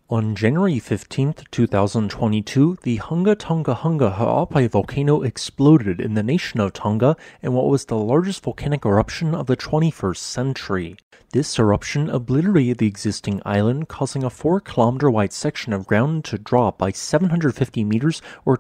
On January 15, 2022, the Hunga Tonga Hunga Ha'apai volcano exploded in the nation of Tonga in what was the largest volcanic eruption of the 21st century. This eruption obliterated the existing island, causing a 4-kilometer-wide section of ground to drop by 750 meters or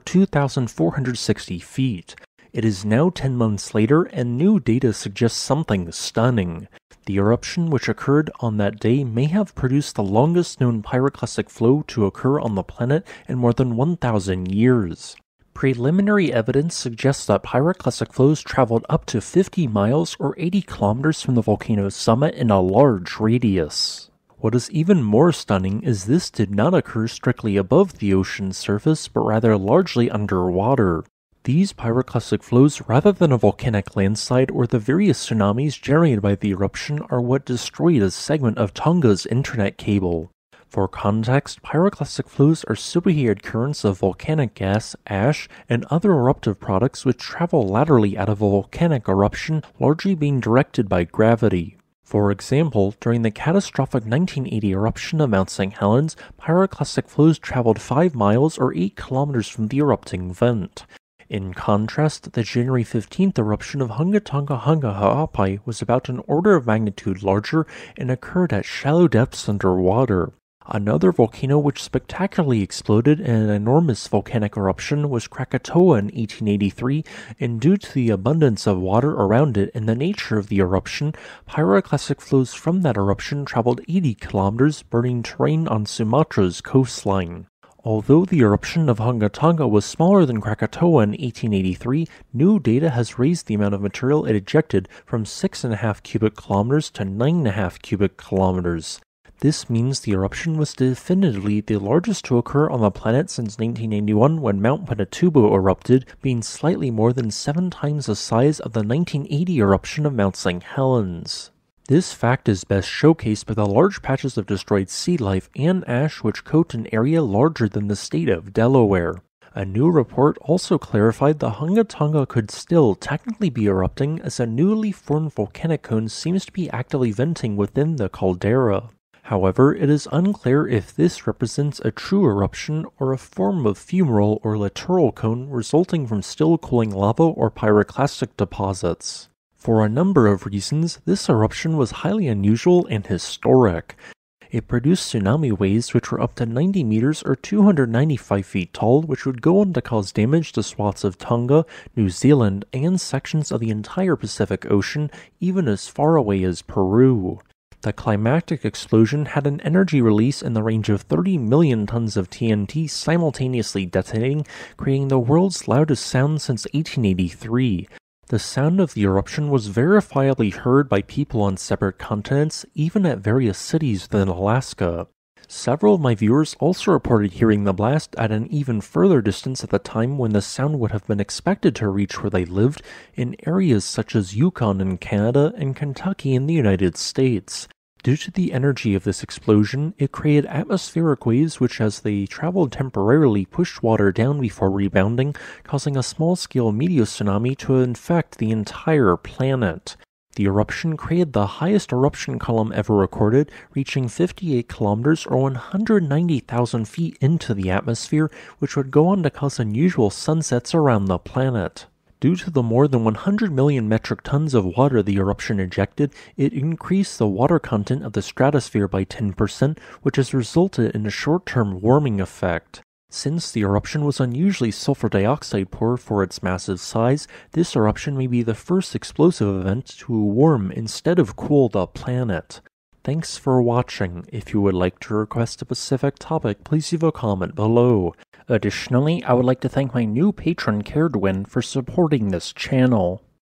2,460 feet. It is now 10 months later, and new data suggests something stunning. The eruption which occurred on that day may have produced the longest known pyroclastic flow to occur on the planet in more than 1,000 years. Preliminary evidence suggests that pyroclastic flows traveled up to 50 miles or 80 kilometers from the volcano's summit in a large radius. What is even more stunning is this did not occur strictly above the ocean's surface, but rather largely underwater. These pyroclastic flows, rather than a volcanic landslide or the various tsunamis generated by the eruption, are what destroyed a segment of Tonga's internet cable. For context, pyroclastic flows are superheated currents of volcanic gas, ash, and other eruptive products which travel laterally out of a volcanic eruption, largely being directed by gravity. For example, during the catastrophic 1980 eruption of Mount St. Helens, pyroclastic flows traveled 5 miles or 8 kilometers from the erupting vent. In contrast, the January 15th eruption of Hunga Tonga Hunga Ha'apai was about an order of magnitude larger and occurred at shallow depths underwater. Another volcano which spectacularly exploded in an enormous volcanic eruption was Krakatoa in 1883, and due to the abundance of water around it and the nature of the eruption, pyroclastic flows from that eruption traveled 80 kilometers, burning terrain on Sumatra's coastline. Although the eruption of Hunga Tonga was smaller than Krakatoa in 1883, new data has raised the amount of material it ejected from 6.5 cubic kilometers to 9.5 cubic kilometers. This means the eruption was definitively the largest to occur on the planet since 1991 when Mount Pinatubo erupted, being slightly more than 7 times the size of the 1980 eruption of Mount St. Helens. This fact is best showcased by the large patches of destroyed sea life and ash which coat an area larger than the state of Delaware. A new report also clarified the Hunga Tonga could still technically be erupting as a newly formed volcanic cone seems to be actively venting within the caldera. However, it is unclear if this represents a true eruption or a form of fumarole or littoral cone resulting from still cooling lava or pyroclastic deposits. For a number of reasons, this eruption was highly unusual and historic. It produced tsunami waves which were up to 90 meters or 295 feet tall, which would go on to cause damage to swaths of Tonga, New Zealand, and sections of the entire Pacific Ocean, even as far away as Peru. The climactic explosion had an energy release in the range of 30 million tons of TNT simultaneously detonating, creating the world's loudest sound since 1883. The sound of the eruption was verifiably heard by people on separate continents, even at various cities within Alaska. Several of my viewers also reported hearing the blast at an even further distance at the time when the sound would have been expected to reach where they lived, in areas such as Yukon in Canada and Kentucky in the United States. Due to the energy of this explosion, it created atmospheric waves which, as they traveled temporarily, pushed water down before rebounding, causing a small-scale Meteotsunami to infect the entire planet. The eruption created the highest eruption column ever recorded, reaching 58 kilometers or 190,000 feet into the atmosphere, which would go on to cause unusual sunsets around the planet. Due to the more than 100 million metric tons of water the eruption ejected, it increased the water content of the stratosphere by 10%, which has resulted in a short-term warming effect. Since the eruption was unusually sulfur dioxide poor for its massive size, this eruption may be the first explosive event to warm instead of cool the planet. Thanks for watching. If you would like to request a specific topic, please leave a comment below. Additionally, I would like to thank my new patron Caredwin for supporting this channel.